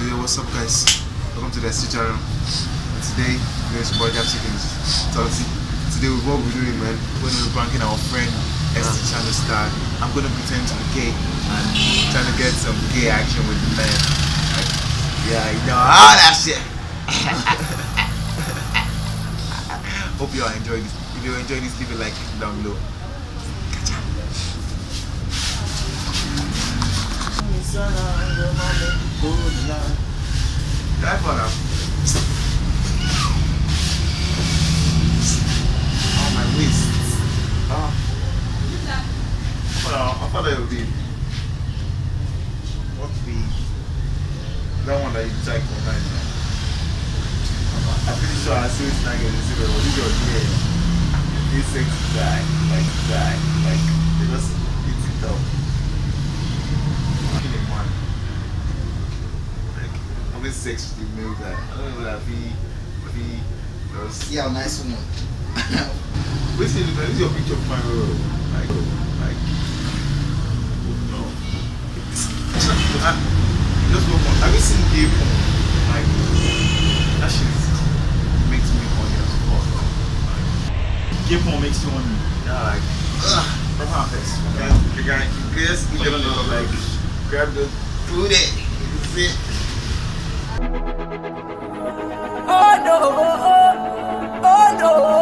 Yo, what's up guys? Welcome to the ST channel. Today, we're going to chickens. So today what we're doing, man, we're going to be pranking our friend ST channel star. I'm going to pretend to be gay and trying to get some gay action with the man. Like, yeah, you know all that shit. Hope you all enjoy this. If you enjoy this, leave a like down below. That for now. Oh, my wrist. Oh. I thought it would be. What the? That one that you typed online. I'm pretty sure I see it's not getting zero. What is your name? This sexy guy. Like, they just eat it up. This sex with the male guy. I don't know that be yeah, nice one. What's your picture of my road? Like no. Just one more. Have you seen gay porn? Like that shit makes me horny as fuck. Like, gay porn makes you horny. Yeah, like proper face. You guys eat them like grab the food it. See it? Oh no, oh no.